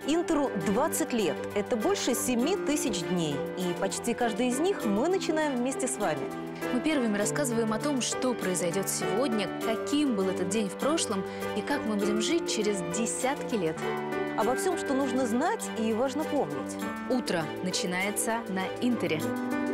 Интеру 20 лет. Это больше 7000 дней. И почти каждый из них мы начинаем вместе с вами. Мы первыми рассказываем о том, что произойдет сегодня, каким был этот день в прошлом и как мы будем жить через десятки лет. Обо всем, что нужно знать и важно помнить. Утро начинается на Интере.